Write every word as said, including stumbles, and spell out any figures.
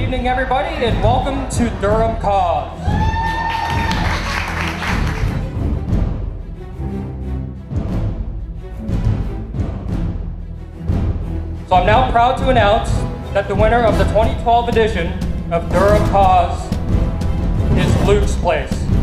evening, everybody, and welcome to Durham Cause. So I'm now proud to announce that the winner of the twenty twelve edition of Durham Cause is Luke's Place.